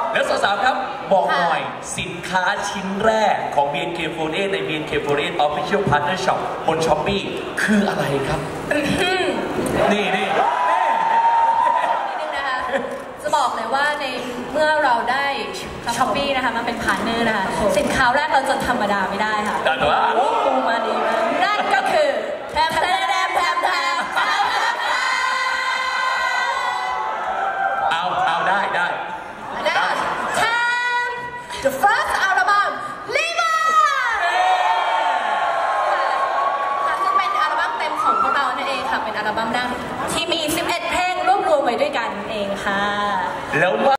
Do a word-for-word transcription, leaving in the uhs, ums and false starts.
แล้วสาวๆครับบอกหน่อยสินค้าชิ้นแรกของ บี เอ็น เค สี่สิบแปด ใน บี เอ็น เค สี่สิบแปด Official Partner Shop บน Shopee คืออะไรครับนี่นี่นิดนึงนะคะจะบอกเลยว่าในเมื่อเราได้ช้อปปี้นะคะมันเป็นพาร์ทเนอร์นะคะสินค้าแรกเราจะธรรมดาไม่ได้ค่ะปูมาดีมากนั่นก็คือแทมแทมแทมแทมแทมเอาเอาได้ได้ได้แทม The first album Liva ค่ะซึ่งเป็นอัลบั้มเต็มของพวกเรานั่นเองค่ะเป็นอัลบั้มแรกที่มีสิบเอ็ดเพลงรวบรวมไว้ด้วยกันเองค่ะแล้ว